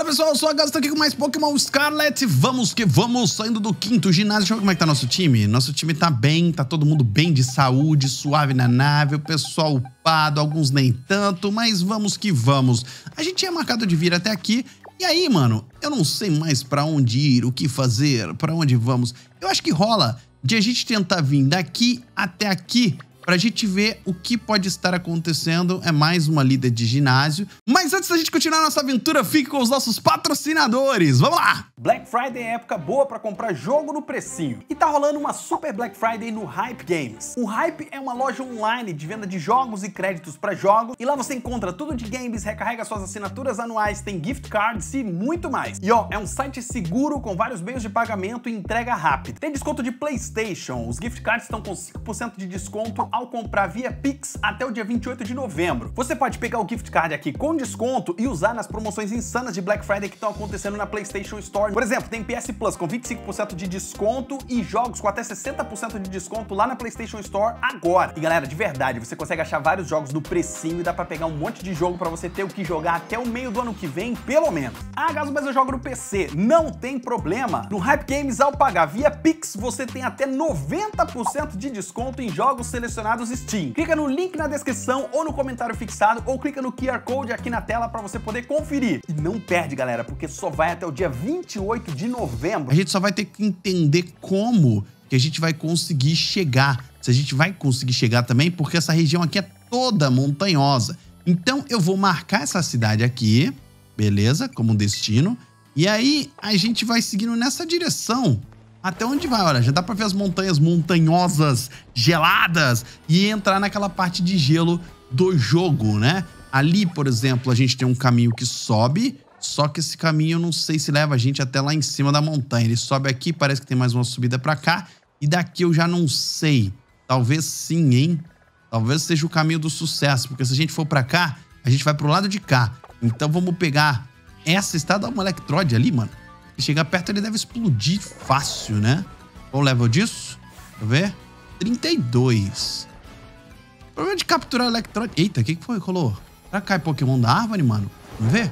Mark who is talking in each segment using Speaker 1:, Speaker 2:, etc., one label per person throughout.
Speaker 1: pessoal, eu sou a Gato, tô aqui com mais Pokémon Scarlet. Vamos que vamos, saindo do quinto ginásio. Deixa eu ver como é que tá nosso time. Nosso time tá bem, tá todo mundo bem de saúde, suave na nave, o pessoal upado, alguns nem tanto, mas vamos que vamos. A gente tinha marcado de vir até aqui, e aí, mano, eu não sei mais pra onde ir, o que fazer, pra onde vamos. Eu acho que rola de a gente tentar vir daqui até aqui, pra gente ver o que pode estar acontecendo. É mais uma lida de ginásio. Mas antes da gente continuar nossa aventura, fique com os nossos patrocinadores. Vamos lá!
Speaker 2: Black Friday é época boa pra comprar jogo no precinho. E tá rolando uma super Black Friday no Hype Games. O Hype é uma loja online de venda de jogos e créditos pra jogos. E lá você encontra tudo de games, recarrega suas assinaturas anuais, tem gift cards e muito mais. E ó, é um site seguro com vários meios de pagamento e entrega rápida. Tem desconto de PlayStation. Os gift cards estão com 5% de desconto ao comprar via Pix até o dia 28 de novembro. Você pode pegar o gift card aqui com desconto e usar nas promoções insanas de Black Friday que estão acontecendo na PlayStation Store. Por exemplo, tem PS Plus com 25% de desconto e jogos com até 60% de desconto lá na PlayStation Store agora. E galera, de verdade, você consegue achar vários jogos no precinho e dá pra pegar um monte de jogo pra você ter o que jogar até o meio do ano que vem, pelo menos. Ah, Gaso, mas eu jogo no PC. Não tem problema. No Hype Games, ao pagar via Pix, você tem até 90% de desconto em jogos selecionados Steam. Clica no link na descrição ou no comentário fixado ou clica no QR Code aqui na tela para você poder conferir. E não perde, galera, porque só vai até o dia 28 de novembro.
Speaker 1: A gente só vai ter que entender como que a gente vai conseguir chegar. Se a gente vai conseguir chegar também, porque essa região aqui é toda montanhosa. Então eu vou marcar essa cidade aqui, beleza? Como destino. E aí a gente vai seguindo nessa direção. Até onde vai? Olha, já dá pra ver as montanhas montanhosas, geladas, e entrar naquela parte de gelo do jogo, né? Ali, por exemplo, a gente tem um caminho que sobe, só que esse caminho eu não sei se leva a gente até lá em cima da montanha. Ele sobe aqui, parece que tem mais uma subida pra cá, e daqui eu já não sei. Talvez sim, hein? Talvez seja o caminho do sucesso, porque se a gente for pra cá, a gente vai pro lado de cá. Então vamos pegar essa estrada, uma Electrode ali, mano. Se chegar perto, ele deve explodir fácil, né? Qual o level disso? Deixa eu ver. 32. O problema de capturar Electrode... Eita, o que foi que rolou? Será que cai Pokémon da árvore, mano? Vamos ver?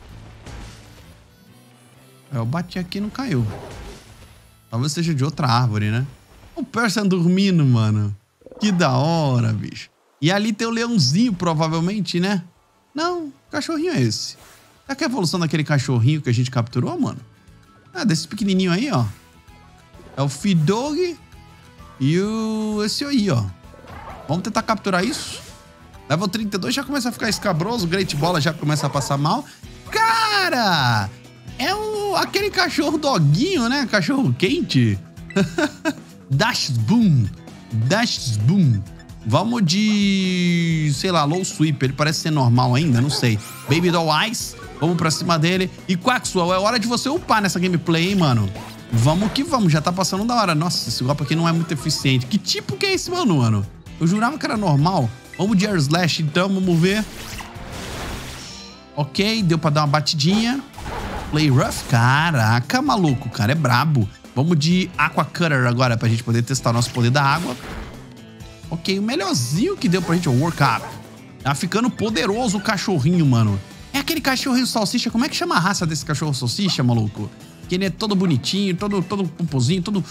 Speaker 1: Eu bati aqui e não caiu. Talvez seja de outra árvore, né? O Persian dormindo, mano. Que da hora, bicho. E ali tem o leãozinho, provavelmente, né? Não, que cachorrinho é esse? Será que é a evolução daquele cachorrinho que a gente capturou, mano? Ah, desse pequenininho aí, ó. É o Fidog e esse aí, ó. Vamos tentar capturar isso. Level 32 já começa a ficar escabroso. O Great Bola já começa a passar mal. Cara! É aquele cachorro doguinho, né? Cachorro quente. Dash Boom. Dash Boom. Vamos de... sei lá, Low Sweep. Ele parece ser normal ainda, não sei. Baby Doll Eyes. Vamos pra cima dele. E Quaxwell, é hora de você upar nessa gameplay, hein, mano? Vamos que vamos, já tá passando da hora. Nossa, esse golpe aqui não é muito eficiente. Que tipo que é esse, mano? Eu jurava que era normal. Vamos de Air Slash, então, vamos ver. Ok, deu pra dar uma batidinha. Play Rough, caraca, maluco, o cara é brabo. Vamos de Aqua Cutter agora, pra gente poder testar o nosso poder da água. Ok, o melhorzinho que deu pra gente é o Work Up. Tá ficando poderoso o cachorrinho, mano. É aquele cachorrinho salsicha. Como é que chama a raça desse cachorro salsicha, maluco? Que ele é todo bonitinho, todo pomposinho, todo...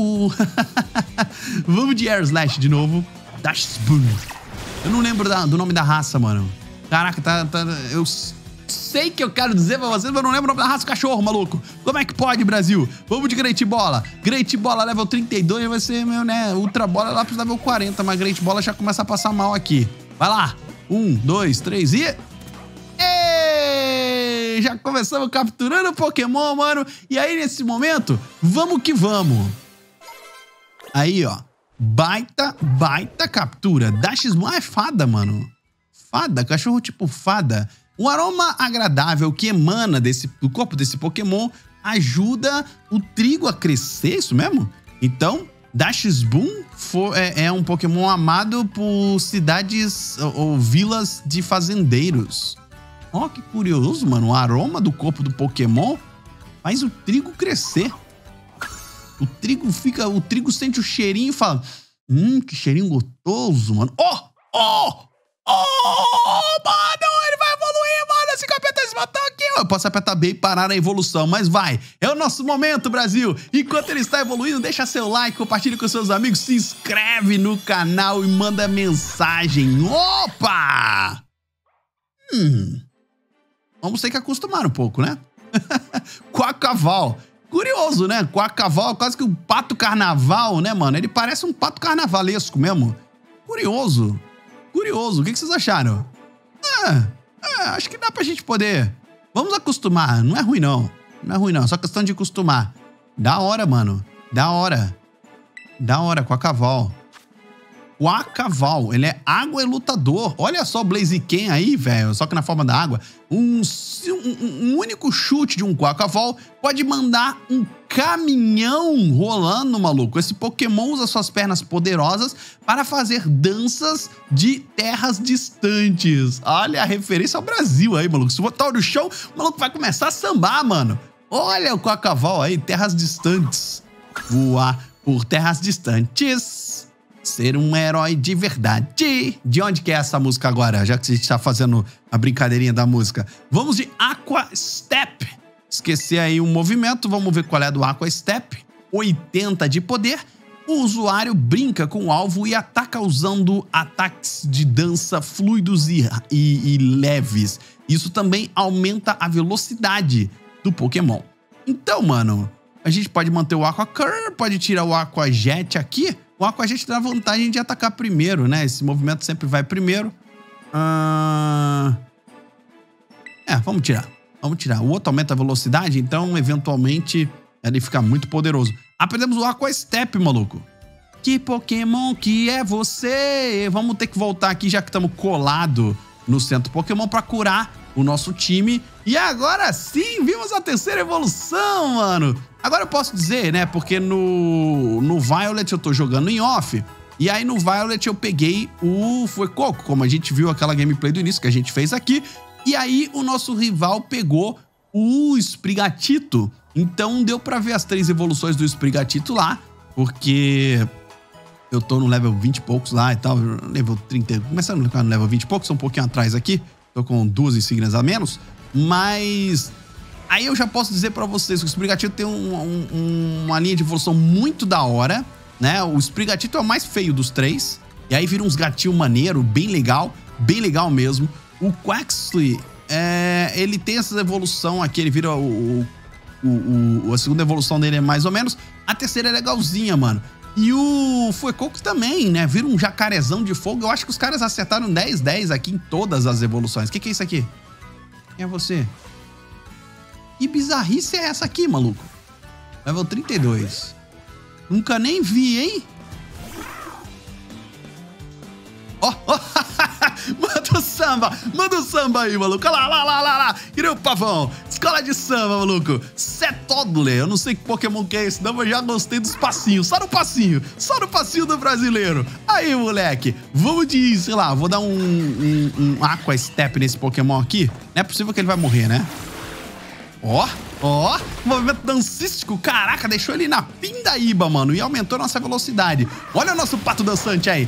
Speaker 1: Vamos de Air Slash de novo. Dash Boom. Eu não lembro do nome da raça, mano. Caraca, eu sei que eu quero dizer pra vocês, mas eu não lembro o nome da raça do cachorro, maluco. Como é que pode, Brasil? Vamos de Great Bola. Great Bola level 32 vai ser, meu, né? Ultra Bola lá pro level 40, mas Great Bola já começa a passar mal aqui. Vai lá. 1, 2, 3 e... já começamos capturando o Pokémon, mano. E aí, nesse momento, vamos que vamos. Aí, ó. Baita captura. Dash é fada, mano. Fada, cachorro tipo fada. O aroma agradável que emana do corpo desse Pokémon ajuda o trigo a crescer, isso mesmo? Então, Dash Boom é um Pokémon amado por cidades ou vilas de fazendeiros. Ó, que curioso, mano. O aroma do corpo do Pokémon faz o trigo crescer. O trigo sente o cheirinho e fala... que cheirinho gostoso, mano. Mano, ele vai evoluir, mano. consigo apertar esse botão aqui. Eu posso apertar B e parar a evolução, mas vai. É o nosso momento, Brasil. Enquanto ele está evoluindo, deixa seu like, compartilha com seus amigos, se inscreve no canal e manda mensagem. Opa! Vamos ter que acostumar um pouco, né? Quacaval. Curioso, né? Quacaval é quase que um pato carnaval, né, mano? Ele parece um pato carnavalesco mesmo. Curioso. Curioso. O que vocês acharam? Acho que dá pra gente poder... Vamos acostumar. Não é ruim, não. Não é ruim, não. É só questão de acostumar. Da hora, mano. Da hora. Da hora, Quacaval. Quacaval. Ele é água e lutador. Olha só o Blaziken aí, velho. Só que na forma da água. Um único chute de um Quacaval pode mandar um caminhão rolando, maluco. Esse Pokémon usa suas pernas poderosas para fazer danças de terras distantes. Olha a referência ao Brasil aí, maluco. Se botar no chão, o maluco vai começar a sambar, mano. Olha o Quacaval aí, terras distantes. Voar por terras distantes. Ser um herói de verdade. De onde que é essa música agora? Já que a gente tá fazendo a brincadeirinha da música. Vamos de Aqua Step. Esquecer aí um movimento. Vamos ver qual é do Aqua Step. 80 de poder. O usuário brinca com o alvo e ataca usando ataques de dança fluidos e leves. Isso também aumenta a velocidade do Pokémon. Então, mano, a gente pode manter o Aqua Curl, pode tirar o Aqua Jet aqui. O Aqua Jet dá vantagem de atacar primeiro, né? Esse movimento sempre vai primeiro. Vamos tirar. Vamos tirar. O outro aumenta a velocidade, então, eventualmente, ele fica muito poderoso. Aprendemos o Aqua Step, maluco. Que Pokémon que é você? Vamos ter que voltar aqui, já que estamos colados no centro Pokémon, para curar o nosso time. E agora sim, vimos a terceira evolução, mano. Agora eu posso dizer, né, porque no Violet eu tô jogando em off, e aí no Violet eu peguei o Fuecoco, como a gente viu aquela gameplay do início que a gente fez aqui, e aí o nosso rival pegou o Sprigatito, então deu pra ver as 3 evoluções do Sprigatito lá, porque eu tô no level 20 e poucos lá e tal, level 30, começando no level 20 e poucos, um pouquinho atrás aqui, tô com 2 insígnias a menos, mas... Aí eu já posso dizer pra vocês que o Sprigatito tem uma linha de evolução muito da hora, né? O Sprigatito é o mais feio dos 3. E aí vira uns gatinhos maneiro, bem legal mesmo. O Quaxly, ele tem essa evolução aqui, ele vira a segunda evolução dele é mais ou menos. A terceira é legalzinha, mano. E o Fuecoco também, né? Vira um jacarezão de fogo. Eu acho que os caras acertaram 10/10 aqui em todas as evoluções. O que é isso aqui? Quem é você? Que bizarrice é essa aqui, maluco? Level 32. Nunca nem vi, hein? Manda o samba aí, maluco. Olha lá. Queria o pavão. Escola de samba, maluco. Setodle. Eu não sei que Pokémon que é esse, não, mas já gostei dos passinhos. Só no passinho do brasileiro. Aí, moleque. Vamos de, sei lá, vou dar um Aqua Step nesse Pokémon aqui. Não é possível que ele vai morrer, né? Movimento dancístico, caraca, deixou ele na pindaíba, mano, e aumentou nossa velocidade. Olha o nosso pato dançante aí,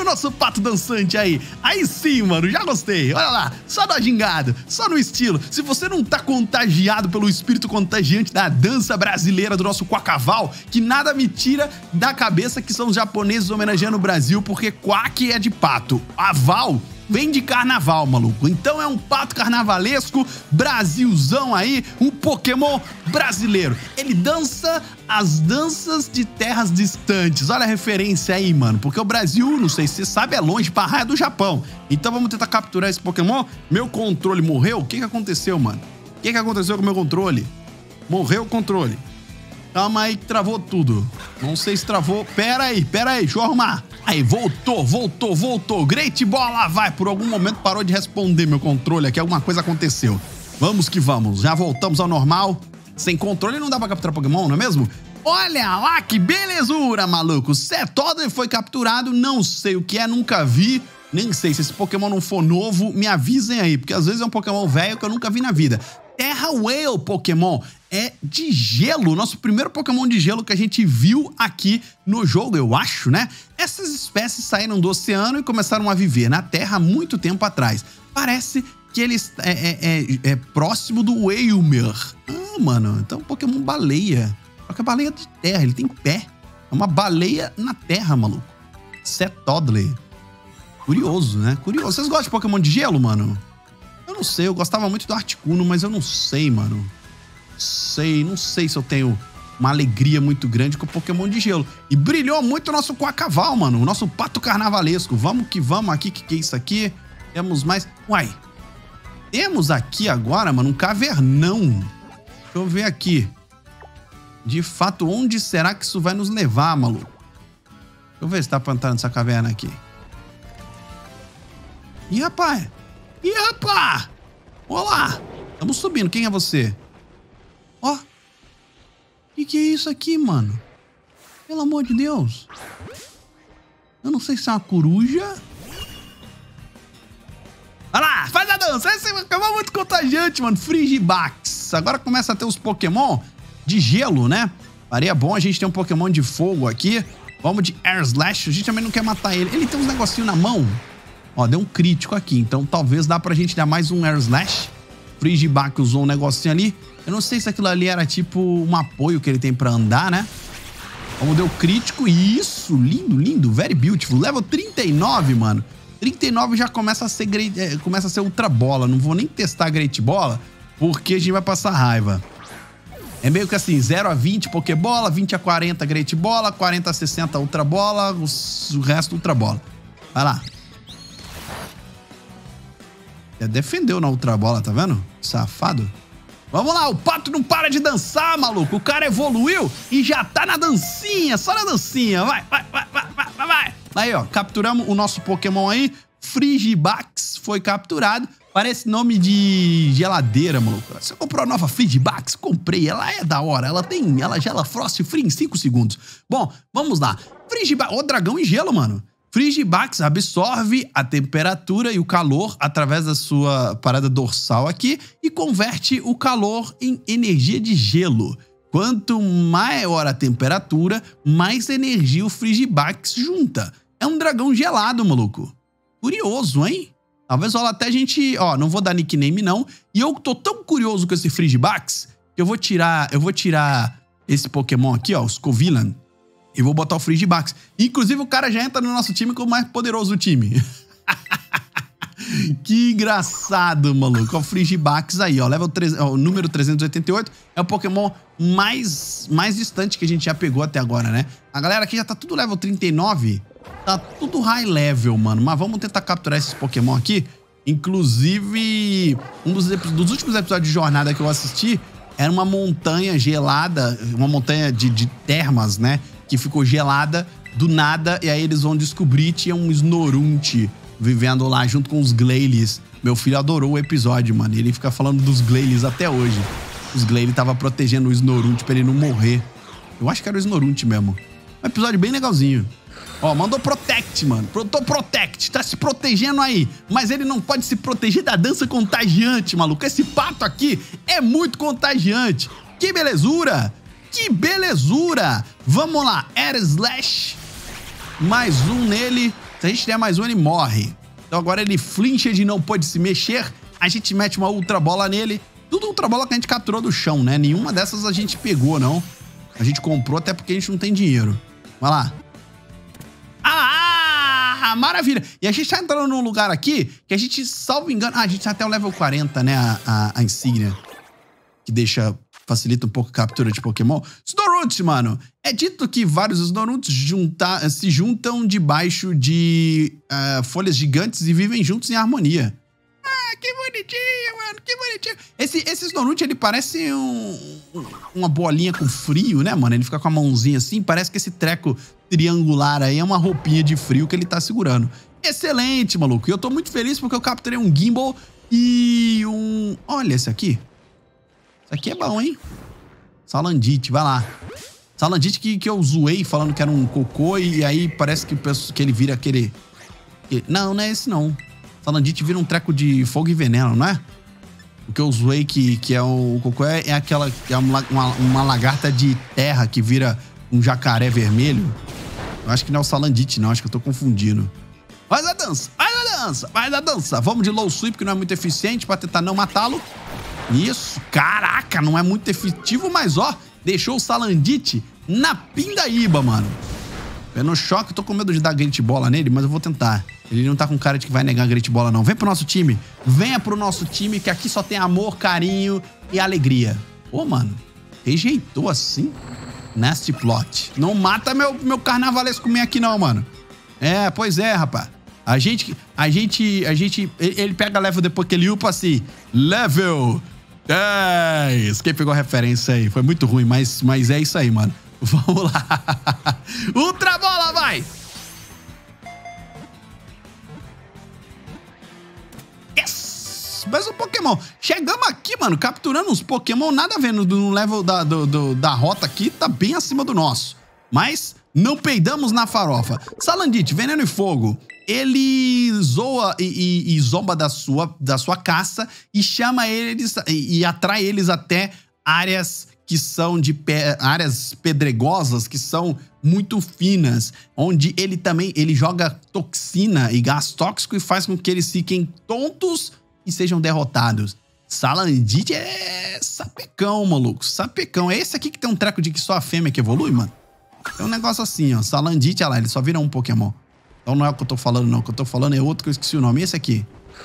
Speaker 1: aí sim, mano, já gostei, olha lá, só no gingado, só no estilo. Se você não tá contagiado pelo espírito contagiante da dança brasileira do nosso Quacaval, que nada me tira da cabeça que são os japoneses homenageando o Brasil, porque Quack é de pato, Aval vem de carnaval, maluco. Então é um pato carnavalesco, Brasilzão aí, um Pokémon brasileiro. Ele dança as danças de terras distantes. Olha a referência aí, mano. Porque o Brasil, não sei se você sabe, é longe pra raia do Japão. Então vamos tentar capturar esse Pokémon. Meu controle morreu? O que aconteceu, mano? O que aconteceu com o meu controle? Morreu o controle. Calma aí que travou tudo. Não sei se travou. Pera aí, deixa eu arrumar. Aí, voltou. Great Bola, vai. Por algum momento parou de responder meu controle aqui. Alguma coisa aconteceu. Vamos que vamos. Já voltamos ao normal. Sem controle não dá pra capturar Pokémon, não é mesmo? Olha lá que belezura, maluco. Setodle foi capturado. Não sei o que é, nunca vi. Nem sei, se esse Pokémon não for novo, me avisem aí. Porque às vezes é um Pokémon velho que eu nunca vi na vida. Terra Whale Pokémon é de gelo, nosso primeiro Pokémon de gelo que a gente viu aqui no jogo, eu acho, né? Essas espécies saíram do oceano e começaram a viver na Terra há muito tempo atrás. Parece que ele é próximo do Wailmer. Ah, mano, então Pokémon baleia. Só que é baleia de terra, ele tem pé. É uma baleia na terra, maluco. Cetodley. Curioso, né? Curioso. Vocês gostam de Pokémon de gelo, mano? Eu não sei, eu gostava muito do Articuno, mas eu não sei, mano. Não sei se eu tenho uma alegria muito grande com o Pokémon de gelo. E brilhou muito o nosso Quacaval, mano. O nosso pato carnavalesco. Vamos que vamos aqui. Que é isso aqui? Temos mais... Uai. Temos aqui agora, mano, um cavernão. Deixa eu ver aqui. De fato, onde será que isso vai nos levar, maluco? Deixa eu ver se tá pra entrar nessa caverna aqui. Ih, rapaz. Ih, rapaz. Olá. Estamos subindo. Quem é você? Ó. Que é isso aqui, mano? Pelo amor de Deus. Eu não sei se é uma coruja. Olha lá, faz a dança. Esse é um Pokémon muito contagiante, mano. Frigibax. Agora começa a ter os Pokémon de gelo, né? Faria bom a gente ter um Pokémon de fogo aqui. Vamos de Air Slash. A gente também não quer matar ele. Ele tem uns negocinhos na mão. Ó, deu um crítico aqui. Então talvez dá pra gente dar mais um Air Slash. Frigibax usou um negocinho ali. Eu não sei se aquilo ali era tipo um apoio que ele tem pra andar, né? Vamos, deu crítico. Isso, lindo, lindo. Very beautiful. Level 39, mano. 39 já começa a ser Ultra Bola. Não vou nem testar a Great Bola, porque a gente vai passar raiva. É meio que assim, 0 a 20 Pokébola, 20 a 40 Great Bola, 40 a 60 Ultra Bola, o resto Ultra Bola. Vai lá. Já defendeu na Ultra Bola, tá vendo? Safado. Vamos lá, o pato não para de dançar, maluco. O cara evoluiu e já tá na dancinha, só na dancinha. Vai. Aí, ó, capturamos o nosso Pokémon aí. Frigibax foi capturado. Parece nome de geladeira, maluco. Você comprou a nova Frigibax? Comprei, ela é da hora. Ela gela Frost Free em 5 segundos. Bom, vamos lá. Frigibax, ó, dragão em gelo, mano. Frigibax absorve a temperatura e o calor através da sua parada dorsal aqui e converte o calor em energia de gelo. Quanto maior a temperatura, mais energia o Frigibax junta. É um dragão gelado, maluco. Curioso, hein? Talvez rola até a gente... Ó, não vou dar nickname, não. E eu tô tão curioso com esse Frigibax que eu vou tirar esse Pokémon aqui, ó, o Scovillain. E vou botar o Frigibax. Inclusive, o cara já entra no nosso time como o mais poderoso do time. Que engraçado, maluco. O Frigibax aí, ó. O número 388 é o Pokémon mais distante que a gente já pegou até agora, né? A galera aqui já tá tudo level 39. Tá tudo high level, mano. Mas vamos tentar capturar esses Pokémon aqui. Inclusive, um dos últimos episódios de jornada que eu assisti era uma montanha gelada, uma montanha de termas, né? Que ficou gelada do nada, e aí eles vão descobrir que tinha um Snorunt vivendo lá junto com os Glalie. Meu filho adorou o episódio, mano. Ele fica falando dos Glalie até hoje. Os Glalie tava protegendo o Snorunt pra ele não morrer. Eu acho que era o Snorunt mesmo. Um episódio bem legalzinho. Ó, mandou Protect, mano. Protect, tá se protegendo aí. Mas ele não pode se proteger da dança contagiante, maluco. Esse pato aqui é muito contagiante. Que belezura! Que belezura! Vamos lá, Air Slash. Mais um nele. Se a gente der mais um, ele morre. Então agora ele flincha de não pode se mexer. A gente mete uma Ultra Bola nele. Tudo Ultra Bola que a gente capturou do chão, né? Nenhuma dessas a gente pegou, não. A gente comprou até porque a gente não tem dinheiro. Vai lá. Ah, maravilha! E a gente tá entrando num lugar aqui que a gente, salvo engano... Ah, a gente tá até o level 40, né? A insígnia. Que facilita um pouco a captura de Pokémon. Snorunt, mano. É dito que vários Snorunts se juntam debaixo de folhas gigantes e vivem juntos em harmonia. Ah, que bonitinho, mano. Que bonitinho. Esse Snorunt, ele parece uma bolinha com frio, né, mano? Ele fica com a mãozinha assim. Parece que esse treco triangular aí é uma roupinha de frio que ele tá segurando. Excelente, maluco. E eu tô muito feliz porque eu capturei um Gimbal e um... Olha esse aqui. Isso aqui é bom, hein? Salandit, vai lá. Salandit que eu zoei falando que era um cocô e aí parece que ele vira aquele... Não, não é esse não. Salandit vira um treco de fogo e veneno, não é? O que eu zoei que é o cocô é aquela... É uma lagarta de terra que vira um jacaré vermelho. Eu acho que não é o Salandit, não. Acho que eu tô confundindo. Faz a dança! Faz a dança, vai da dança. Vamos de low sweep, que não é muito eficiente, pra tentar não matá-lo. Isso, caraca, não é muito efetivo, mas ó, deixou o Salandit na pindaíba, mano. Eu no choque, tô com medo de dar Great Bola nele, mas eu vou tentar. Ele não tá com cara de que vai negar Great Bola, não. Vem pro nosso time. Venha pro nosso time, que aqui só tem amor, carinho e alegria. Ô, mano, rejeitou assim? Nasty plot. Não mata meu carnavalesco meio aqui não, mano. É, pois é, rapaz. Ele pega level depois que ele upa assim. Level 10. Quem pegou a referência aí? Foi muito ruim, mas é isso aí, mano. Vamos lá. Ultra bola, vai! Yes! Mais um Pokémon. Chegamos aqui, mano, capturando uns Pokémon. Nada a ver no level da rota aqui. Tá bem acima do nosso. Mas não peidamos na farofa. Salandit, veneno e fogo. Ele zoa e zomba da sua caça e chama eles e atrai eles até áreas que são áreas pedregosas, que são muito finas, onde ele joga toxina e gás tóxico e faz com que eles fiquem tontos e sejam derrotados. Salandit é sapecão, maluco, sapecão. É esse aqui que tem um treco de que só a fêmea que evolui, mano? É um negócio assim, ó, Salandit, olha lá, ele só vira um Pokémon. Então não é o que eu tô falando, não. O que eu tô falando é outro que eu esqueci o nome. Esse aqui.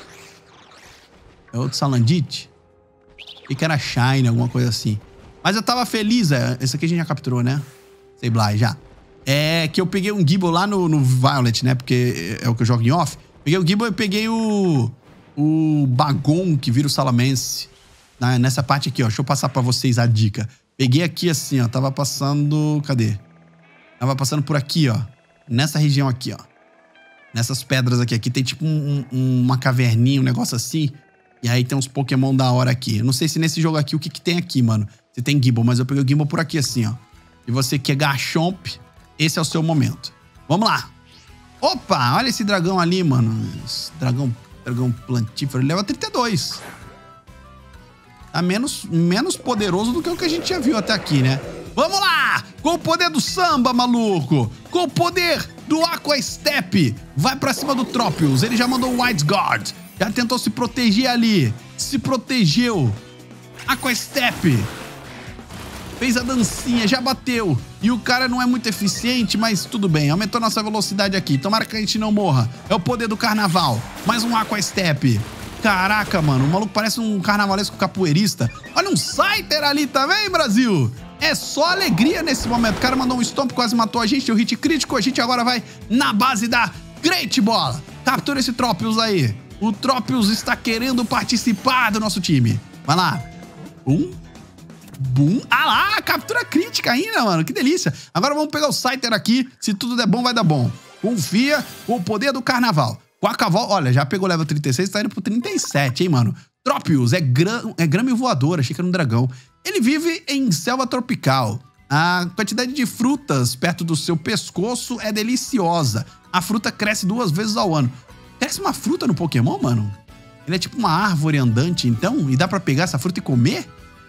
Speaker 1: É outro Salandit? E que era Shine, alguma coisa assim. Mas eu tava feliz, esse aqui a gente já capturou, né? Sableye, já. É que eu peguei um Gible lá no Violet, né? Porque é o que eu jogo em off. Peguei o Gible e peguei o Bagon, que vira o Salamence. Nessa parte aqui, ó. Deixa eu passar pra vocês a dica. Peguei aqui assim, ó. Tava passando... Cadê? Tava passando por aqui, ó. Nessa região aqui, ó. Nessas pedras aqui. Aqui tem tipo uma caverninha, um negócio assim. E aí tem uns Pokémon da hora aqui. Eu não sei se nesse jogo aqui, o que tem aqui, mano. Se tem Gible, mas eu peguei o Gible por aqui assim, ó. E você que é Garchomp, esse é o seu momento. Vamos lá. Opa, olha esse dragão ali, mano. Esse dragão plantífero, ele leva 32. Tá menos poderoso do que o que a gente já viu até aqui, né? Vamos lá! Com o poder do samba, maluco! Com o poder do Aqua Step! Vai pra cima do Tropius. Ele já mandou o White Guard. Já tentou se proteger ali. Se protegeu. Aqua Step. Fez a dancinha, já bateu. E o cara não é muito eficiente, mas tudo bem. Aumentou nossa velocidade aqui. Tomara que a gente não morra. É o poder do carnaval. Mais um Aqua Step. Caraca, mano. O maluco parece um carnavalesco capoeirista. Olha um Scyther ali também, Brasil. É só alegria nesse momento. O cara mandou um Stomp, quase matou a gente. Deu hit crítico. A gente agora vai na base da Great Bola. Captura esse Tropius aí. O Tropius está querendo participar do nosso time. Vai lá. Boom. Ah lá, captura crítica ainda, mano. Que delícia. Agora vamos pegar o Scyther aqui. Se tudo der bom, vai dar bom. Confia com o poder do carnaval. Quacaval, olha, já pegou level 36, tá indo pro 37, hein, mano. Tropius é grama e voador, achei que era um dragão. Ele vive em selva tropical. A quantidade de frutas perto do seu pescoço é deliciosa. A fruta cresce 2 vezes ao ano. Cresce uma fruta no Pokémon, mano? Ele é tipo uma árvore andante, então? E dá pra pegar essa fruta e comer?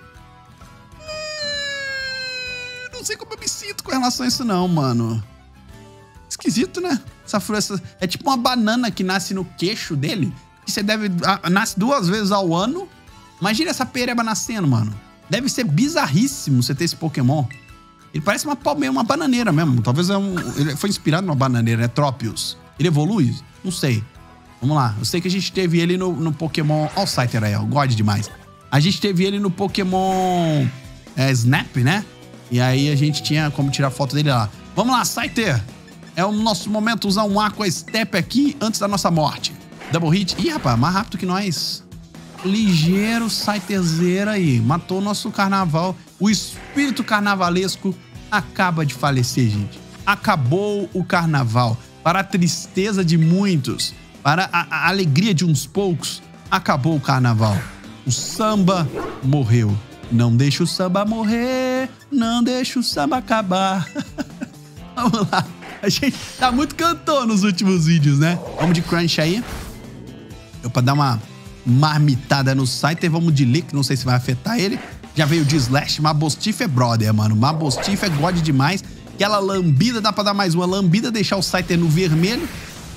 Speaker 1: Não sei como eu me sinto com relação a isso não, mano. Esquisito, né? Essa fruta é tipo uma banana que nasce no queixo dele. Que você nasce 2 vezes ao ano. Imagina essa pereba nascendo, mano. Deve ser bizarríssimo você ter esse Pokémon. Ele parece uma palmeira, uma bananeira mesmo. Talvez ele foi inspirado numa bananeira, né? Tropius. Ele evolui? Não sei. Vamos lá. Eu sei que a gente teve ele no Pokémon... Olha o Scyther aí, ó. God demais. A gente teve ele no Pokémon Snap, né? E aí a gente tinha como tirar foto dele lá. Vamos lá, Scyther. É o nosso momento usar um Aqua Step aqui antes da nossa morte. Double hit. Ih, rapaz, mais rápido que nós. Ligeiro Scytherzeira aí. Matou o nosso carnaval. O espírito carnavalesco acaba de falecer, gente. Acabou o carnaval. Para a tristeza de muitos, para a alegria de uns poucos, acabou o carnaval. O samba morreu. Não deixa o samba morrer, não deixa o samba acabar. Vamos lá. A gente tá muito cantor nos últimos vídeos, né? Vamos de Crunch aí. Deu pra dar uma marmitada no Scyther. Vamos de Lick, não sei se vai afetar ele. Já veio de Slash. Mabostiff é brother, mano. Mabostiff é god demais. Aquela lambida, dá pra dar mais uma lambida, deixar o Scyther no vermelho.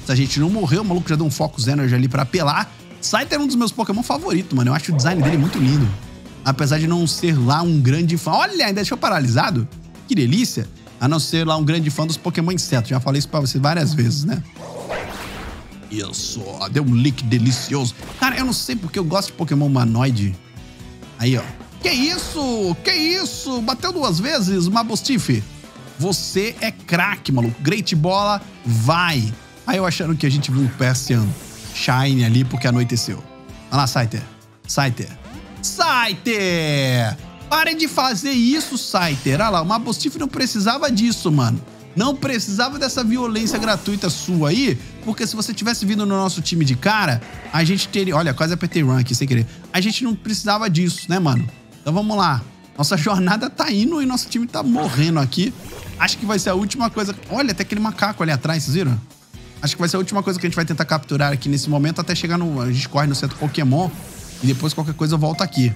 Speaker 1: A gente não morreu, o maluco já deu um Focus Energy ali pra apelar. Scyther é um dos meus Pokémon favoritos, mano. Eu acho o design dele muito lindo. Apesar de não ser lá um grande fã. Olha, ainda deixou paralisado. Que delícia. A não ser lá um grande fã dos Pokémon insetos. Já falei isso pra você várias vezes, né? Isso, deu um lick delicioso. Cara, eu não sei porque eu gosto de Pokémon humanoide. Aí, ó. Que isso? Que isso? Bateu 2 vezes, Mabostiff. Você é craque, maluco. Great Bola, vai. Aí eu achando que a gente viu um Persian Shine ali porque anoiteceu. Olha lá, Scyther. Scyther. Scyther! Pare de fazer isso, Scyther. Olha lá, o Mabostiff não precisava disso, mano. Não precisava dessa violência gratuita sua aí, porque se você tivesse vindo no nosso time de cara, a gente teria... Olha, quase apertei run aqui sem querer. A gente não precisava disso, né, mano? Então vamos lá. Nossa jornada tá indo e nosso time tá morrendo aqui. Acho que vai ser a última coisa... Olha, até aquele macaco ali atrás, vocês viram? Acho que vai ser a última coisa que a gente vai tentar capturar aqui nesse momento, até chegar no... A gente corre no centro Pokémon e depois qualquer coisa volta aqui.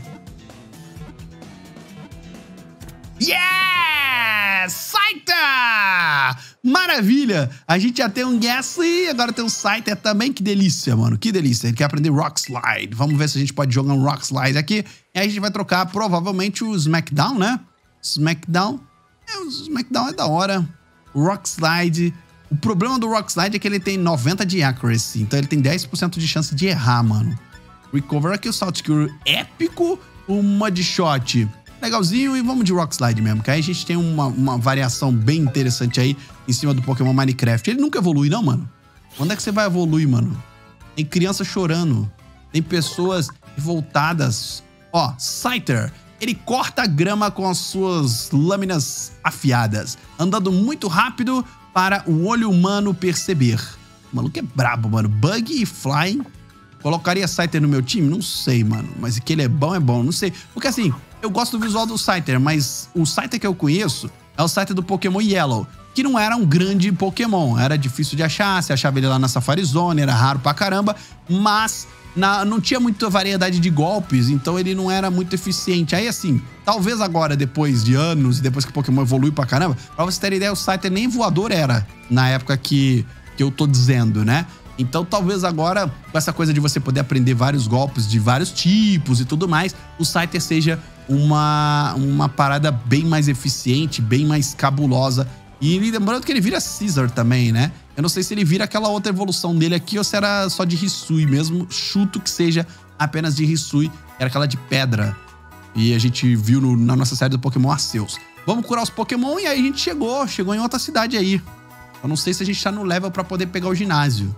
Speaker 1: Yeah! Scyther! Maravilha! A gente já tem um Gastly, agora tem um Scyther também. Que delícia, mano. Que delícia. Ele quer aprender Rock Slide. Vamos ver se a gente pode jogar um Rock Slide aqui. E aí a gente vai trocar provavelmente o Smackdown, né? Smackdown. O Smackdown é da hora. O Rock Slide. O problema do Rock Slide é que ele tem 90 de accuracy. Então ele tem 10% de chance de errar, mano. Recover aqui o Salt Cure épico. O Mud Shot legalzinho e vamos de Rock Slide mesmo, que aí a gente tem uma variação bem interessante aí em cima do Pokémon Minecraft. Ele nunca evolui não, mano. Quando é que você vai evoluir, mano? Tem criança chorando, tem pessoas revoltadas. Ó, Scyther, ele corta a grama com as suas lâminas afiadas, andando muito rápido para o olho humano perceber. O maluco é brabo, mano. Bug e Flying. Colocaria Scyther no meu time? Não sei, mano. Mas que ele é bom, não sei. Porque assim, eu gosto do visual do Scyther, mas o Scyther que eu conheço é o Scyther do Pokémon Yellow, que não era um grande Pokémon. Era difícil de achar, você achava ele lá na Safari Zone, era raro pra caramba, mas não tinha muita variedade de golpes, então ele não era muito eficiente. Aí assim, talvez agora, depois de anos, depois que o Pokémon evolui pra caramba, pra você ter ideia, o Scyther nem voador era na época que eu tô dizendo, né? Então talvez agora, com essa coisa de você poder aprender vários golpes de vários tipos e tudo mais, o Scyther seja uma parada bem mais eficiente, bem mais cabulosa. E lembrando que ele vira Scizor também, né? Eu não sei se ele vira aquela outra evolução dele aqui ou se era só de Hisui mesmo. Chuto que seja apenas de Hisui. Era aquela de pedra. E a gente viu na nossa série do Pokémon Arceus. Vamos curar os Pokémon e aí a gente chegou em outra cidade aí. Eu não sei se a gente tá no level pra poder pegar o ginásio.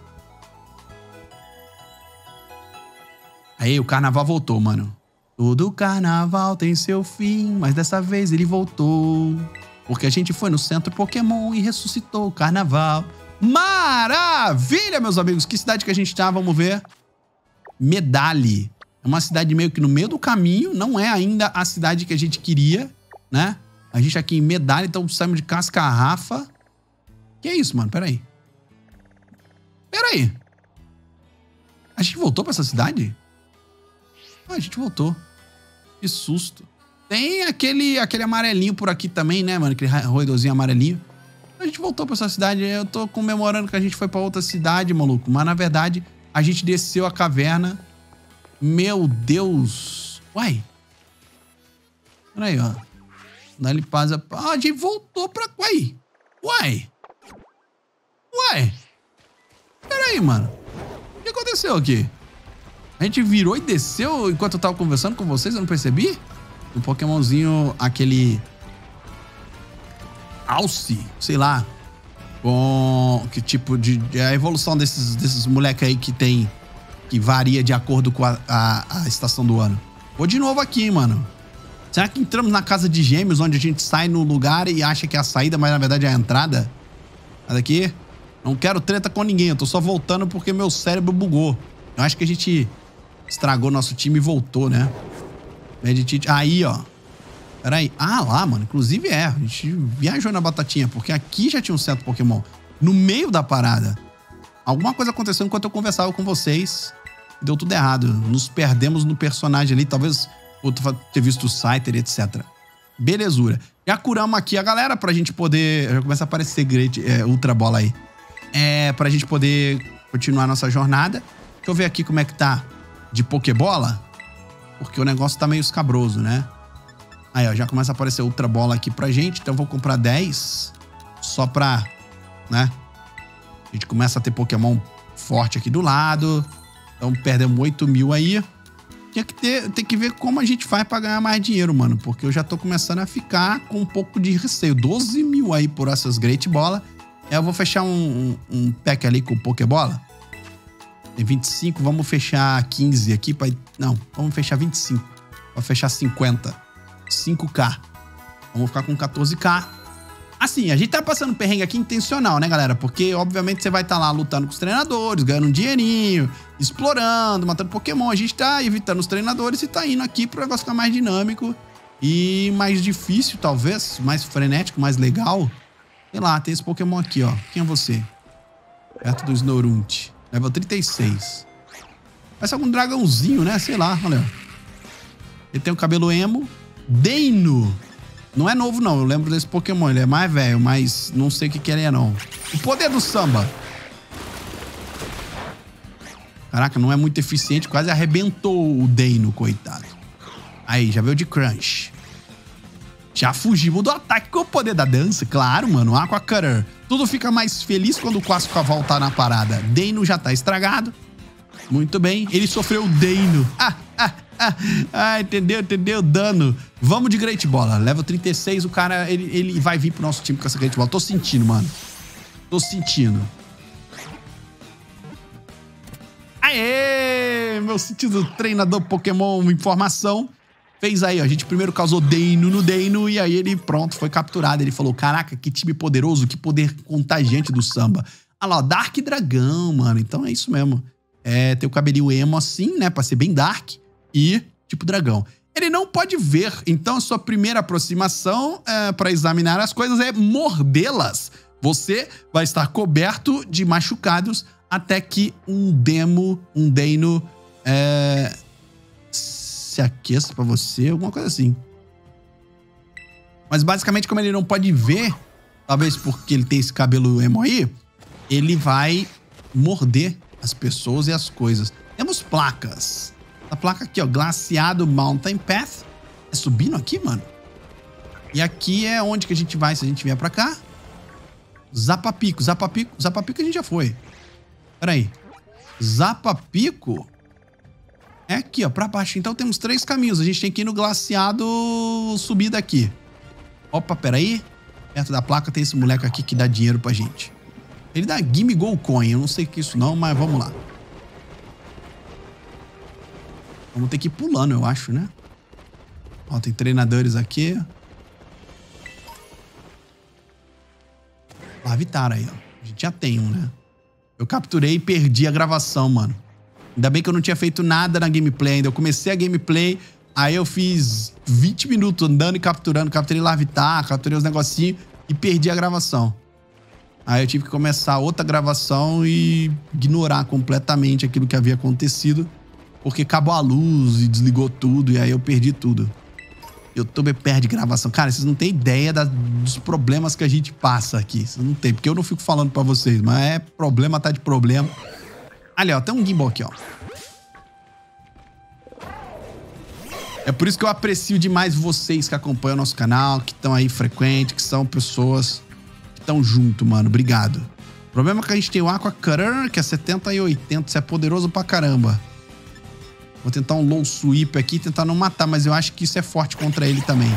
Speaker 1: Aí, o carnaval voltou, mano. Todo carnaval tem seu fim, mas dessa vez ele voltou. Porque a gente foi no centro Pokémon e ressuscitou o carnaval. Maravilha, meus amigos! Que cidade que a gente tá? Vamos ver. Medali. É uma cidade meio que no meio do caminho. Não é ainda a cidade que a gente queria, né? A gente aqui em Medali, então saímos de Cascarrafa. Que é isso, mano? Peraí. Peraí. A gente voltou pra essa cidade? Ah, a gente voltou. Que susto. Tem aquele amarelinho por aqui também, né, mano? Aquele roedorzinho amarelinho. A gente voltou pra essa cidade. Eu tô comemorando que a gente foi pra outra cidade, maluco. Mas, na verdade, a gente desceu a caverna. Meu Deus. Uai. Peraí, ó. Dá-lhe paz. Ah, a gente voltou pra... Uai. Uai. Uai. Peraí, mano. O que aconteceu aqui? A gente virou e desceu enquanto eu tava conversando com vocês, eu não percebi? Um Pokémonzinho, aquele... Alce, sei lá. Com... Que tipo de... A evolução desses moleques aí que tem... Que varia de acordo com a estação do ano. Vou de novo aqui, mano. Será que entramos na casa de gêmeos, onde a gente sai no lugar e acha que é a saída, mas na verdade é a entrada? Sai daqui. Não quero treta com ninguém, eu tô só voltando porque meu cérebro bugou. Eu acho que a gente... estragou nosso time e voltou, né? Aí, ó. Peraí. Ah, lá, mano. Inclusive a gente viajou na batatinha, porque aqui já tinha um certo Pokémon. No meio da parada. Alguma coisa aconteceu enquanto eu conversava com vocês. Deu tudo errado. Nos perdemos no personagem ali. Talvez por ter visto o Scyther, etc. Belezura. Já curamos aqui a galera pra gente poder... Já começa a aparecer Ultra Bola aí. pra gente poder continuar nossa jornada. Deixa eu ver aqui como é que tá de Pokébola. Porque o negócio tá meio escabroso, né? Aí, ó, já começa a aparecer Ultra Bola aqui pra gente. Então eu vou comprar 10. Só pra, né? A gente começa a ter Pokémon forte aqui do lado. Então perdemos 8 mil aí. Tem que ver como a gente faz pra ganhar mais dinheiro, mano. Porque eu já tô começando a ficar com um pouco de receio. 12 mil aí por essas Great Bola. Eu vou fechar um pack ali com Pokébola. Tem 25, vamos fechar 15 aqui. Não, vamos fechar 25. Vamos fechar 50. 5K. Vamos ficar com 14K. Assim, a gente tá passando perrengue aqui intencional, né, galera? Porque, obviamente, você vai estar lá lutando com os treinadores, ganhando um dinheirinho, explorando, matando Pokémon. A gente tá evitando os treinadores e tá indo aqui pro negócio ficar mais dinâmico e mais difícil, talvez. Mais frenético, mais legal. Sei lá, tem esse Pokémon aqui, ó. Quem é você? Perto do Snorunt. Level 36. Parece algum dragãozinho, né? Sei lá, olha. Ele tem o cabelo emo. Deino. Não é novo, não. Eu lembro desse Pokémon. Ele é mais velho, mas não sei o que ele é, não. O poder do samba. Caraca, não é muito eficiente. Quase arrebentou o Deino, coitado. Aí, já veio de Crunch. Já fugimos do ataque com o poder da dança. Claro, mano. Aqua Cutter. Tudo fica mais feliz quando o Quasquaval tá na parada. Deino já tá estragado. Muito bem. Ele sofreu Deino. Entendeu? Dano. Vamos de Great Bola. Level 36, o cara, ele vai vir pro nosso time com essa Great Bola. Tô sentindo, mano. Tô sentindo. Aê! Meu sentido treinador Pokémon informação. Fez aí, ó. A gente primeiro causou Deino no Deino e aí ele, pronto, foi capturado. Ele falou, caraca, que time poderoso, que poder contagiante do samba. Ah lá, ó, Dark Dragão, mano. Então é isso mesmo. É, tem o cabelinho emo assim, né, pra ser bem dark. E tipo dragão. Ele não pode ver, então a sua primeira aproximação para examinar as coisas é mordê-las. Você vai estar coberto de machucados até que um Deino se aqueça pra você, alguma coisa assim. Mas basicamente, como ele não pode ver, talvez porque ele tem esse cabelo emo aí, ele vai morder as pessoas e as coisas. Temos placas. A placa aqui, ó, Glaciado Mountain Path. É subindo aqui, mano? E aqui é onde que a gente vai se a gente vier pra cá. Zapapico. Zapapico a gente já foi. Pera aí. Zapapico é aqui, ó, pra baixo. Então temos 3 caminhos. A gente tem que ir no Glaciado subir daqui. Opa, pera aí. Perto da placa tem esse moleque aqui que dá dinheiro pra gente. Ele dá Gimme Gold Coin. Eu não sei o que é isso não, mas vamos lá. Vamos ter que ir pulando, eu acho, né? Ó, tem treinadores aqui. Larvitar aí, ó. A gente já tem um, né? Eu capturei e perdi a gravação, mano. Ainda bem que eu não tinha feito nada na gameplay ainda. Eu comecei a gameplay, aí eu fiz 20 minutos andando e capturando. Capturei Larvitar, capturei os negocinhos e perdi a gravação. Aí eu tive que começar outra gravação e ignorar completamente aquilo que havia acontecido. Porque acabou a luz e desligou tudo, e aí eu perdi tudo. YouTube perde gravação. Cara, vocês não têm ideia dos problemas que a gente passa aqui. Vocês não têm, porque eu não fico falando pra vocês, mas é problema, tá de problema. Ali, ó, tem um gimbal aqui, ó. É por isso que eu aprecio demais vocês que acompanham o nosso canal, que estão aí frequente, que são pessoas que estão junto, mano. Obrigado. O problema é que a gente tem o Aqua Cutter, que é 70 e 80. Isso é poderoso pra caramba. Vou tentar um low sweep aqui, tentar não matar, mas eu acho que isso é forte contra ele também.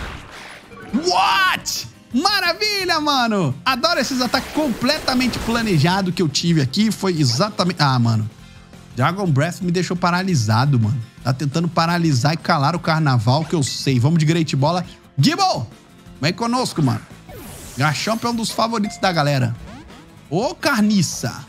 Speaker 1: What? Maravilha, mano! Adoro esses ataques completamente planejados que eu tive aqui. Foi exatamente... Ah, mano. Dragon Breath me deixou paralisado, mano. Tá tentando paralisar e calar o carnaval, que eu sei. Vamos de Great Bola. Gible! Vem conosco, mano. Garchomp é um dos favoritos da galera. Ô, carniça!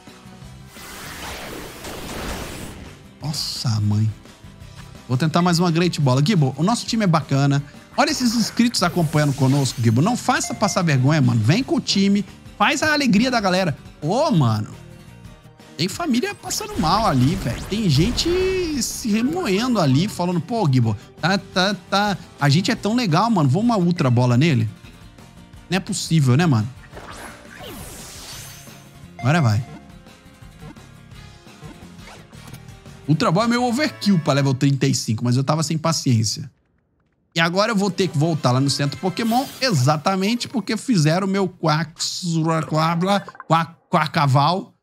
Speaker 1: Nossa, mãe. Vou tentar mais uma Great Bola. Gible, o nosso time é bacana. Olha esses inscritos acompanhando conosco, Gible. Não faça passar vergonha, mano. Vem com o time. Faz a alegria da galera. Ô, mano. Tem família passando mal ali, velho. Tem gente se remoendo ali, falando, pô, Gible, tá. A gente é tão legal, mano. Vamos uma Ultra Bola nele? Não é possível, né, mano? Agora vai. Ultra Ball é meu overkill pra level 35, mas eu tava sem paciência. E agora eu vou ter que voltar lá no centro Pokémon exatamente porque fizeram o meu Quacaval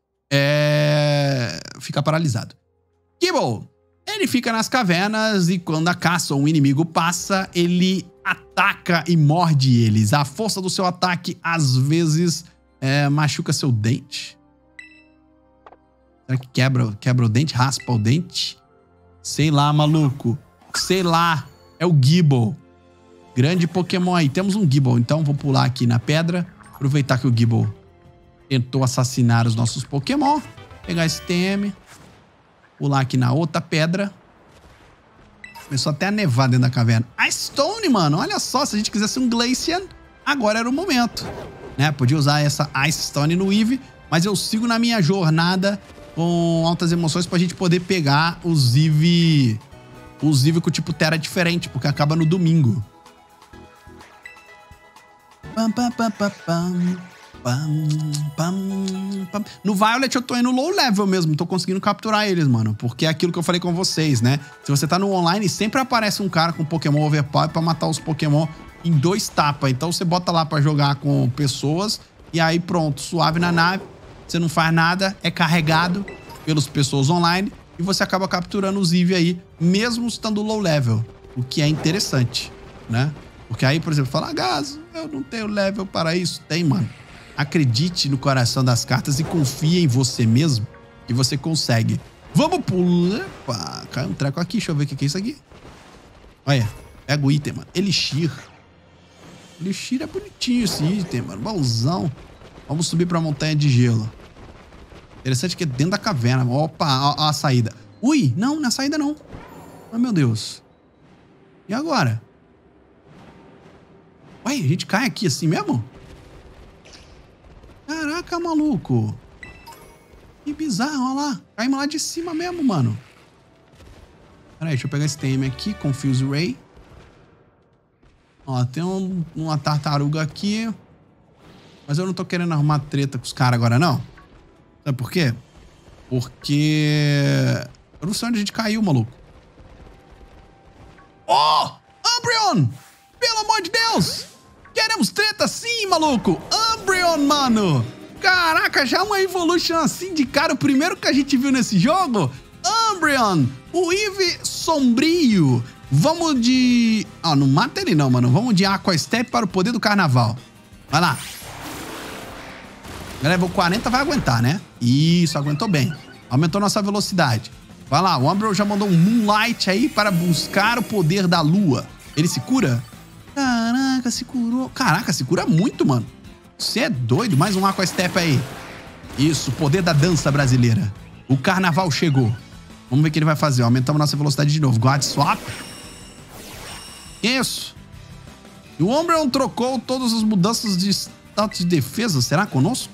Speaker 1: ficar paralisado. Gible, ele fica nas cavernas e quando a caça ou um inimigo passa, ele ataca e morde eles. A força do seu ataque, às vezes, machuca seu dente. Será que quebra o dente? Raspa o dente? Sei lá, maluco. Sei lá. É o Gible. Grande Pokémon aí. Temos um Gible, então vou pular aqui na pedra. Aproveitar que o Gible tentou assassinar os nossos Pokémon. Pegar esse TM. Pular aqui na outra pedra. Começou até a nevar dentro da caverna. A Stone, mano. Olha só, se a gente quisesse um Glaceon, agora era o momento. Né? Podia usar essa Ice Stone no Eevee, mas eu sigo na minha jornada com altas emoções pra gente poder pegar os Eevee com o tipo Terra diferente, porque acaba no domingo. No Violet eu tô indo low level mesmo, tô conseguindo capturar eles, mano. Porque é aquilo que eu falei com vocês, né? Se você tá no online, sempre aparece um cara com Pokémon Overpower pra matar os Pokémon em 2 tapas. Então você bota lá pra jogar com pessoas e aí pronto, suave na nave. Você não faz nada, é carregado pelas pessoas online e você acaba capturando os Eevee aí, mesmo estando low level. O que é interessante, né? Porque aí, por exemplo, fala, Gaso, eu não tenho level para isso. Tem, mano. Acredite no coração das cartas e confie em você mesmo que você consegue. Vamos pular. Opa, caiu um treco aqui. Deixa eu ver o que é isso aqui. Olha, pega o item, mano. Elixir. Elixir é bonitinho esse item, mano. Baúzão. Vamos subir pra montanha de gelo. Interessante que é dentro da caverna. Opa, ó a saída. Ui, não é saída não. Ai, meu Deus. E agora? Ué, a gente cai aqui assim mesmo? Caraca, maluco. Que bizarro, olha lá. Caímos lá de cima mesmo, mano. Pera aí, deixa eu pegar esse TM aqui. Confuse Ray. Ó, tem uma tartaruga aqui. Mas eu não tô querendo arrumar treta com os caras agora, não. Sabe por quê? Porque... eu não sei onde a gente caiu, maluco. Oh! Umbreon! Pelo amor de Deus! Queremos treta sim, maluco! Umbreon, mano! Caraca, já uma Evolution assim de cara. O primeiro que a gente viu nesse jogo. Umbreon! O Eevee sombrio. Vamos de... ó, não mata ele não, mano. Vamos de Aqua Step para o poder do carnaval. Vai lá. Level 40 vai aguentar, né? Isso, aguentou bem. Aumentou nossa velocidade. Vai lá, o Umbreon já mandou um Moonlight aí para buscar o poder da lua. Ele se cura? Caraca, se curou. Caraca, se cura muito, mano. Você é doido? Mais um Aqua Step aí. Isso, poder da dança brasileira. O carnaval chegou. Vamos ver o que ele vai fazer. Aumentamos nossa velocidade de novo. Guard Swap. Isso. E o Umbreon trocou todas as mudanças de status de defesa. Será conosco?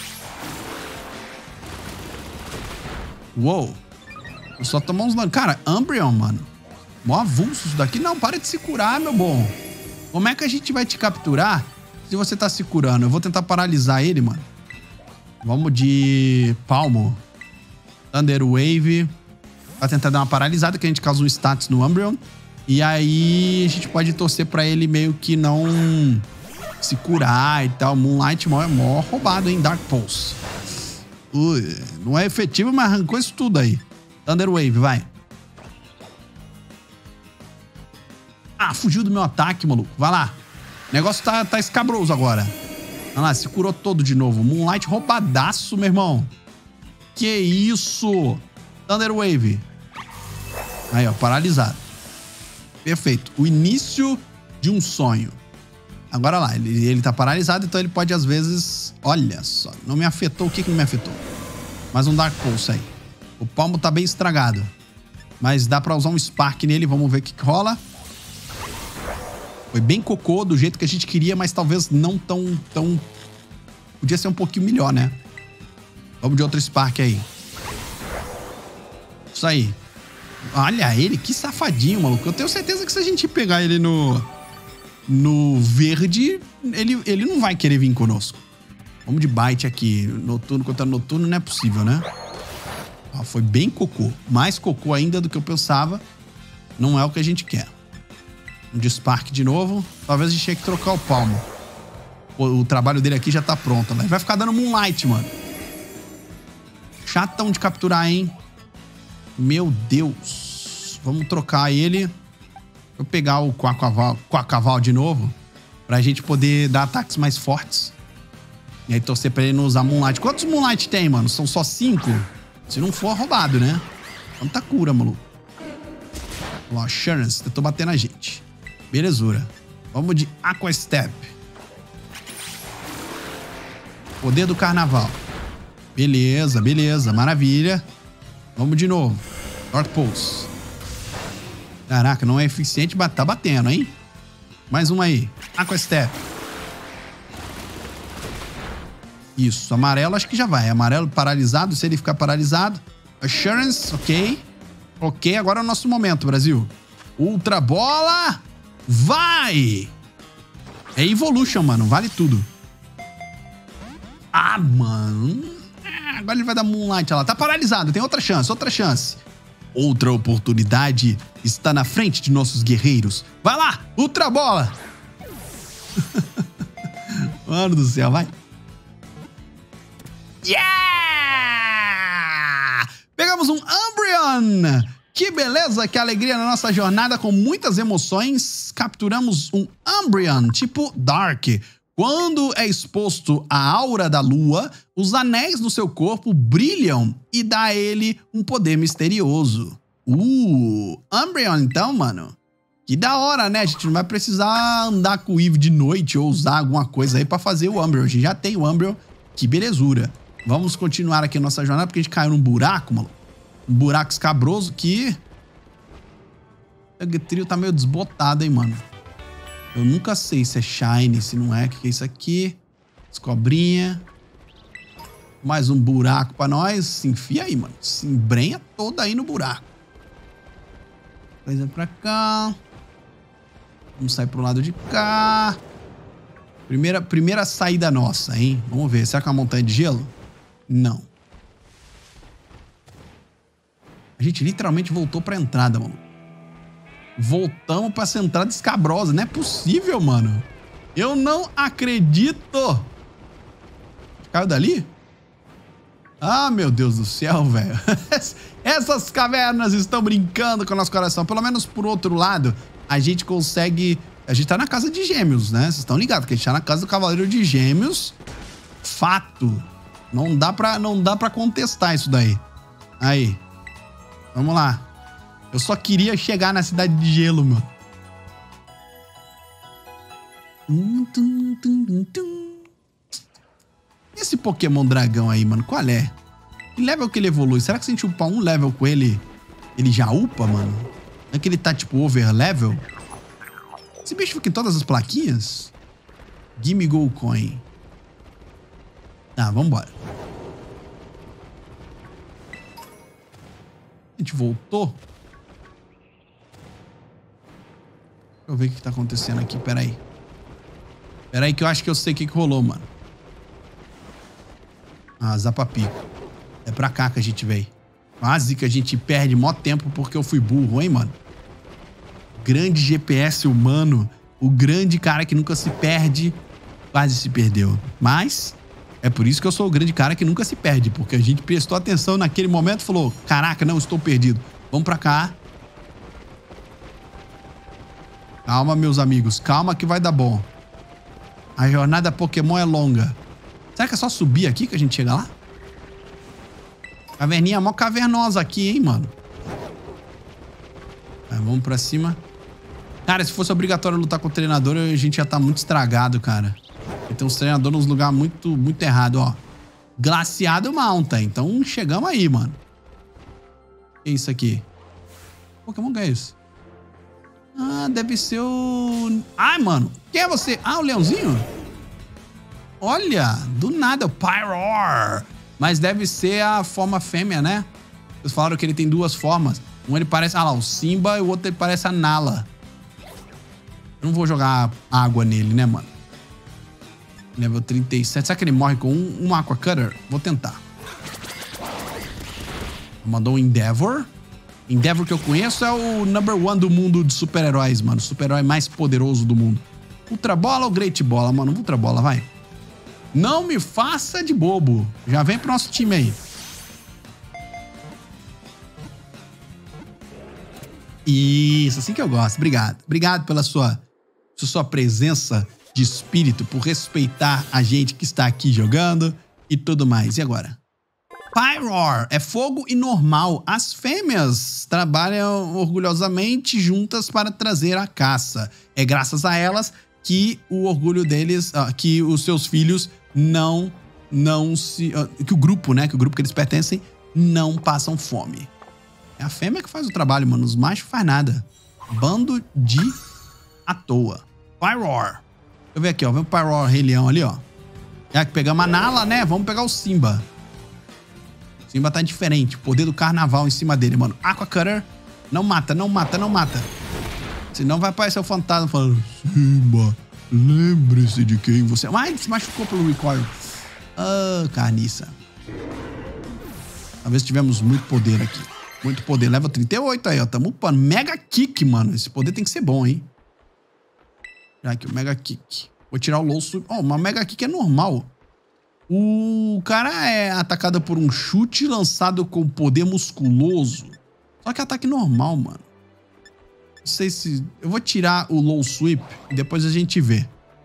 Speaker 1: Uou. Eu só tomou uns danos. Cara, Umbreon, mano. Mó avulso isso daqui. Não, para de se curar, meu bom. Como é que a gente vai te capturar se você tá se curando? Eu vou tentar paralisar ele, mano. Vamos de Palmo. Thunder Wave. Vai tentar dar uma paralisada, que a gente causa um status no Umbreon. E aí a gente pode torcer pra ele meio que não se curar e tal. Moonlight é mó roubado, hein? Dark Pulse. Ui, não é efetivo, mas arrancou isso tudo aí. Thunder Wave, vai. Ah, fugiu do meu ataque, maluco. Vai lá. O negócio tá escabroso agora. Vai lá, se curou todo de novo. Moonlight roubadaço, meu irmão. Que isso? Thunder Wave. Aí, ó, paralisado. Perfeito. O início de um sonho. Agora lá, ele tá paralisado, então ele pode às vezes... olha só, não me afetou. O que não me afetou? Mais um Dark Pulse aí. O palmo tá bem estragado. Mas dá pra usar um Spark nele. Vamos ver o que rola. Foi bem cocô, do jeito que a gente queria, mas talvez não tão... podia ser um pouquinho melhor, né? Vamos de outro Spark aí. Isso aí. Olha ele, que safadinho, maluco. Eu tenho certeza que se a gente pegar ele no verde, ele não vai querer vir conosco. Vamos de bite aqui. Noturno contra noturno não é possível, né? Ó, foi bem cocô. Mais cocô ainda do que eu pensava. Não é o que a gente quer. Um de Spark de novo. Talvez a gente tenha que trocar o palmo. O trabalho dele aqui já tá pronto. Ele vai ficar dando Moonlight, mano. Chatão de capturar, hein? Meu Deus. Vamos trocar ele. Vou pegar o Quacaval de novo. Pra gente poder dar ataques mais fortes. E aí torcer pra ele não usar Moonlight. Quantos Moonlight tem, mano? São só 5? Se não for, roubado, né? Quanta cura, maluco. Ó, Assurance tentou bater na gente. Belezura. Vamos de Aqua Step. Poder do Carnaval. Beleza, beleza. Maravilha. Vamos de novo. Dark Pulse. Caraca, não é eficiente, mas tá batendo, hein? Mais uma aí. Aqua Step. Isso, amarelo acho que já vai. Amarelo paralisado, se ele ficar paralisado. Assurance, ok. Ok, agora é o nosso momento, Brasil. Ultra Bola. Vai! É Evolution, mano. Vale tudo. Ah, mano. Agora ele vai dar Moonlight lá. Tá paralisado, tem outra chance, outra chance. Outra oportunidade está na frente de nossos guerreiros. Vai lá, Ultra Bola. Mano do céu, vai. Yeah! Pegamos um Umbreon. Que beleza, que alegria na nossa jornada com muitas emoções. Capturamos um Umbreon, tipo Dark. Quando é exposto à aura da lua, os anéis do seu corpo brilham e dá a ele um poder misterioso. Umbreon então, mano. Que da hora, né? A gente não vai precisar andar com o Eve de noite ou usar alguma coisa aí pra fazer o Umbreon. A gente já tem o Umbreon. Que belezura. Vamos continuar aqui a nossa jornada porque a gente caiu num buraco, mano. Um buraco escabroso que... O trio tá meio desbotado, hein, mano. Eu nunca sei se é Shine, se não é. O que é isso aqui? As cobrinhas. Mais um buraco pra nós. Se enfia aí, mano. Se embrenha toda aí no buraco. Coisa pra cá. Vamos sair pro lado de cá. Primeira saída nossa, hein? Vamos ver. Será que é uma montanha de gelo? Não. A gente literalmente voltou pra entrada, mano. Voltamos pra essa entrada escabrosa. Não é possível, mano. Eu não acredito. Caiu dali? Ah, meu Deus do céu, velho. Essas cavernas estão brincando com o nosso coração. Pelo menos por outro lado, a gente consegue... A gente tá na casa de Gêmeos, né? Vocês estão ligados que a gente tá na casa do Cavaleiro de Gêmeos. Fato. Não dá pra contestar isso daí. Aí. Vamos lá. Eu só queria chegar na cidade de gelo, meu. Esse Pokémon dragão aí, mano, qual é? Que level que ele evolui? Será que se a gente upar um level com ele, ele já upa, mano? Não é que ele tá, tipo, over level? Esse bicho fica em todas as plaquinhas? Gimme Gold Coin. Tá, vambora. A gente voltou? Deixa eu ver o que tá acontecendo aqui, peraí. Peraí que eu acho que eu sei o que rolou, mano. Ah, Zapapico. É pra cá que a gente veio. Quase que a gente perde mó tempo porque eu fui burro, hein, mano? Grande GPS humano. O grande cara que nunca se perde. Quase se perdeu. Mas é por isso que eu sou o grande cara que nunca se perde. Porque a gente prestou atenção naquele momento e falou: caraca, não, estou perdido. Vamos pra cá. Calma, meus amigos. Calma que vai dar bom. A jornada Pokémon é longa. Será que é só subir aqui que a gente chega lá? Caverninha mó cavernosa aqui, hein, mano? Vamos pra cima. Cara, se fosse obrigatório lutar com o treinador, a gente já tá muito estragado, cara. Tem uns treinadores nos lugares muito errados, ó. Glaciado Mountain. Então chegamos aí, mano. O que é isso aqui? Pokémon que é isso? Ah, deve ser o... Ai, mano. Quem é você? Ah, o leãozinho? Olha, do nada, o Pyroar. Mas deve ser a forma fêmea, né? Vocês falaram que ele tem duas formas. Um ele parece... Ah lá, o Simba e o outro ele parece a Nala. Eu não vou jogar água nele, né, mano? Level 37. Será que ele morre com um Aqua Cutter? Vou tentar. Mandou um Endeavor. Endeavor que eu conheço é o number 1 do mundo de super-heróis, mano. Super-herói mais poderoso do mundo. Ultra Bola ou Great Bola, mano? Ultra Bola, vai. Não me faça de bobo. Já vem pro nosso time aí. Isso, assim que eu gosto. Obrigado. Obrigado pela sua presença de espírito, por respeitar a gente que está aqui jogando e tudo mais. E agora? Pyroar é fogo e normal. As fêmeas trabalham orgulhosamente juntas para trazer a caça. É graças a elas que o orgulho deles, que os seus filhos que o grupo, né, que o grupo que eles pertencem não passam fome. É a fêmea que faz o trabalho, mano. Os machos faz nada. Bando de à toa. Pyroar. Deixa eu ver aqui, ó. Vem o Pyroar Rei Leão ali, ó. Já que pegamos a Nala, né? Vamos pegar o Simba. O Simba tá diferente. O poder do carnaval em cima dele, mano. Aqua Cutter. Não mata, não mata, não mata. Senão vai aparecer o fantasma falando: Simba, lembre-se de quem você... Ah, ele se machucou pelo recoil. Ah, carniça. Talvez tivemos muito poder aqui. Muito poder. Level 38 aí, ó. Tamo upando. Mega Kick, mano. Esse poder tem que ser bom, hein? Já aqui, o Mega Kick. Vou tirar o Low Sweep. Ó, uma Mega Kick é normal. O cara é atacado por um chute lançado com poder musculoso. Só que é ataque normal, mano. Não sei se... Eu vou tirar o Low Sweep e depois a gente vê.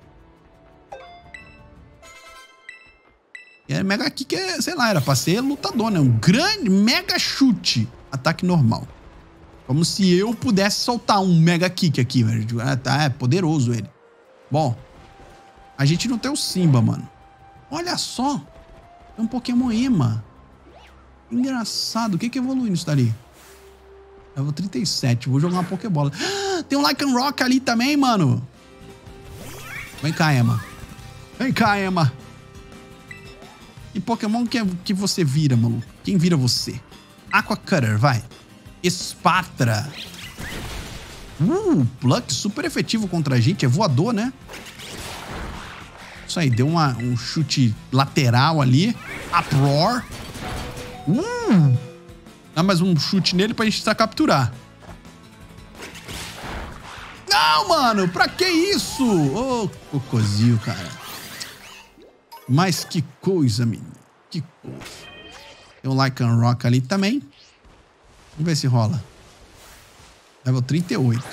Speaker 1: E a Mega Kick é, sei lá, era pra ser lutador, né? Um grande Mega Chute. Ataque normal. Como se eu pudesse soltar um Mega Kick aqui, velho. É poderoso ele. Bom, a gente não tem o Simba, mano. Olha só. Tem um Pokémon Ema. Engraçado. O que evolui nisso dali? Level 37. Vou jogar uma Pokébola. Ah, tem um Lycanroc ali também, mano. Vem cá, Ema. Vem cá, Ema. E Pokémon que você vira, maluco? Quem vira você? Aqua Cutter, vai. Espatra. Pluck super efetivo contra a gente. É voador, né? Isso aí, deu um chute lateral ali. Uproar. Dá mais um chute nele pra gente tentar capturar. Não, mano. Pra que isso? Ô, cocôzinho, cara. Mas que coisa, menino. Que coisa. Tem um Lycanroc ali também. Vamos ver se rola. Level 38.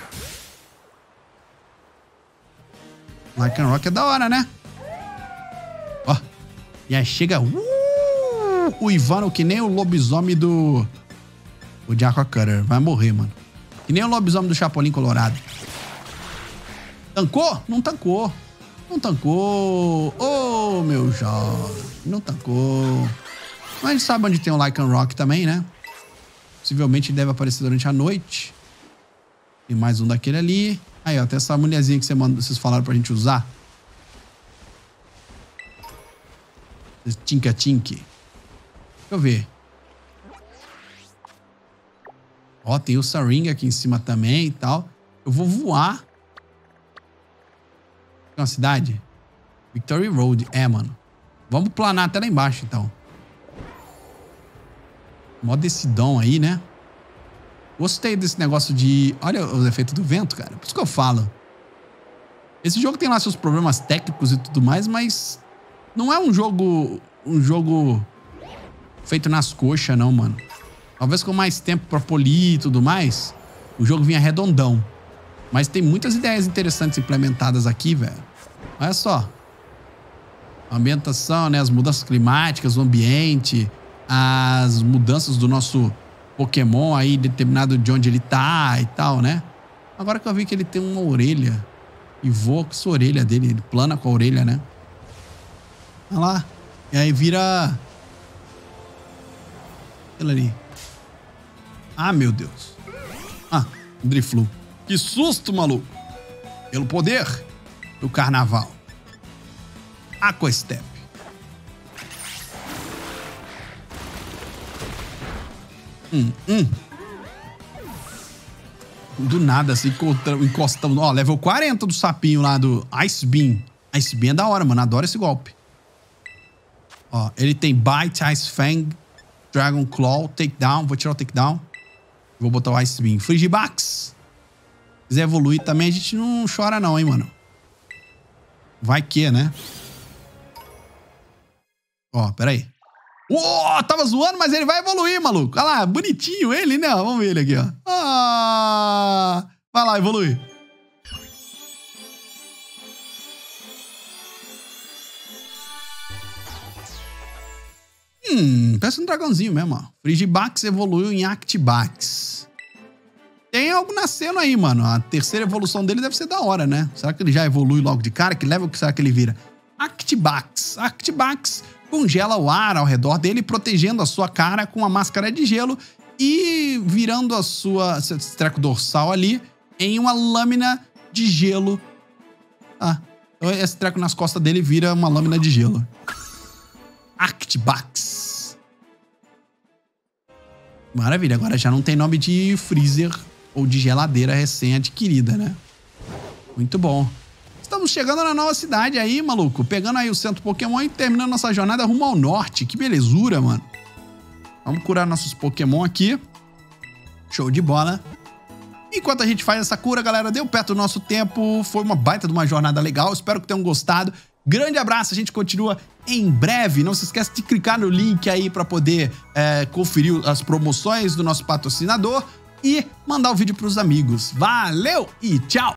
Speaker 1: Lycanroc é da hora, né? Ó. E aí chega... o Ivano que nem o lobisomem do... O de Aqua Cutter. Vai morrer, mano. Que nem o lobisomem do Chapolin Colorado. Tancou? Não tancou. Não tancou. Ô, meu jovem. Não tancou. Mas a gente sabe onde tem o Lycanroc também, né? Possivelmente ele deve aparecer durante a noite. Tem mais um daquele ali. Aí, ó. Tem essa mulherzinha que vocês falaram pra gente usar. Tinka-tink. Deixa eu ver. Ó, tem o Saring aqui em cima também e tal. Eu vou voar. Tem uma cidade? Victory Road. É, mano. Vamos planar até lá embaixo, então. Mó decidão aí, né? Gostei desse negócio de... Olha os efeitos do vento, cara. Por isso que eu falo. Esse jogo tem lá seus problemas técnicos e tudo mais, mas... Não é um jogo feito nas coxas, não, mano. Talvez com mais tempo pra polir e tudo mais, o jogo vinha redondão. Mas tem muitas ideias interessantes implementadas aqui, velho. Olha só. A ambientação, né? As mudanças climáticas, o ambiente, as mudanças do nosso Pokémon aí, determinado de onde ele tá e tal, né? Agora que eu vi que ele tem uma orelha e voa com essa orelha dele, ele plana com a orelha, né? Olha lá. E aí vira... Aquilo ali. Ah, meu Deus. Ah, Drifloon. Que susto, maluco. Pelo poder do carnaval. Aqua Step. Do nada, assim, encostamos. Ó, level 40 do sapinho lá do Ice Beam. Ice Beam é da hora, mano. Adoro esse golpe. Ó, ele tem Bite, Ice Fang, Dragon Claw, Takedown. Vou tirar o Takedown. Vou botar o Ice Beam. Frigibax. Se quiser evoluir também, a gente não chora não, hein, mano. Vai que, né? Ó, peraí. Tava zoando, mas ele vai evoluir, maluco. Olha lá, bonitinho ele, né? Vamos ver ele aqui, ó. Vai lá, evoluir. Parece um dragãozinho mesmo, ó. Frigibax evoluiu em Actibax. Tem algo nascendo aí, mano. A terceira evolução dele deve ser da hora, né? Será que ele já evolui logo de cara? Que level que será que ele vira? Actibax. Actibax congela o ar ao redor dele, protegendo a sua cara com a máscara de gelo e virando a sua seu treco dorsal ali em uma lâmina de gelo. Então esse treco nas costas dele vira uma lâmina de gelo. Actibax. Maravilha, agora já não tem nome de freezer ou de geladeira recém-adquirida, né? Muito bom. Estamos chegando na nova cidade aí, maluco. Pegando aí o centro Pokémon e terminando nossa jornada rumo ao norte. Que belezura, mano. Vamos curar nossos Pokémon aqui. Show de bola. Enquanto a gente faz essa cura, galera, deu perto do nosso tempo. Foi uma baita de uma jornada legal. Espero que tenham gostado. Grande abraço, a gente continua em breve. Não se esqueça de clicar no link aí para poder conferir as promoções do nosso patrocinador e mandar o vídeo para os amigos. Valeu e tchau!